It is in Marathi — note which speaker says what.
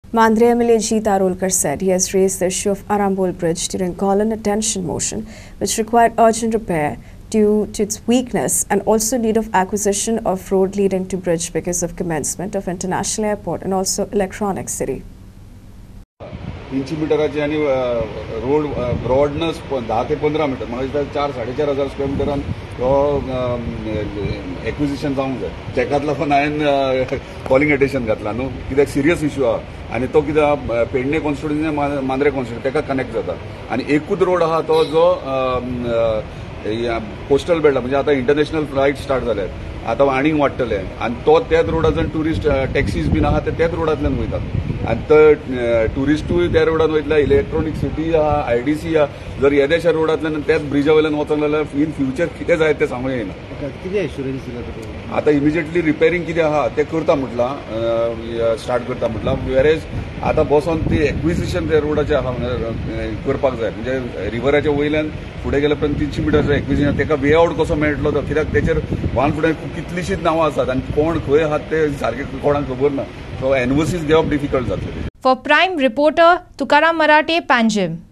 Speaker 1: Mandrem MLA Arolkar said he has raised the issue of Arambol Bridge during call-in attention motion, which required urgent repair due to its weakness and also need of acquisition of road leading to bridge because of commencement of international airport and also electronic city.
Speaker 2: 300 मीटराची आणि रोड ब्रॉडनेस 10 ते 15 मीटर म्हणजे 4-4.5 स्क्वेअर मीटरान एक्विजिशन जावंक जाय. चॅकातला पण हांवें कॉलिंग एटेंशन घातला न्हू, कित्याक सिरियस इश्यू आहा आनी तो कित्याक पेडणे कॉन्स्टिट्युएन्सी मांद्रे कॉन्स्टिट्युएन्सी ताका कनेक्ट जाता आनी एकूच रोड आहा तो जो कोस्टल बेल्ट म्हणजे आता इंटरनॅशनल फ्लायट स्टार्ट जाल्यात, आता आनीक वाडटले आनी तो त्याच रोडाच्यान टुरिस्ट टॅक्सीज बीन आहा ते त्याच रोडांतल्यान वयतात आनी तो टुरिस्टूय त्या रोडान वयतले. इलेक्ट्रॉनिक सिटी आहा, आयडीसी आहा. जर येद्याच्या रोडांतल्यान त्याच ब्रिजा वयल्यान वचोंक जाल्यार इन फ्युचर कितें जाय तें सांगूं येना.
Speaker 3: कितें एश्युरन्स दिला
Speaker 2: आता इमिजिएटली रिपेरिंग कितें आहा तें करता म्हटलां, स्टार्ट करता म्हटलां. वेरेज आता बसोन ती एक्विजिशन त्या रोडाचें आहा करपाक जाय, म्हणजे रिव्हराच्या वयल्यान फुडें गेल्या उपरांत 300 मीटरचें एक्विजिशन ताका वे आउट कसो मेळटलो तो, कित्याक तेचेर वान फुडें कितलींशींच नांवां आसात आनी कोण खंय आहात ते सारकें कोणाक खबर ना. सो एनओसीज घेवप डिफिकल्ट जातलें.
Speaker 4: For Prime reporter Tukaram Marathi, Panjim.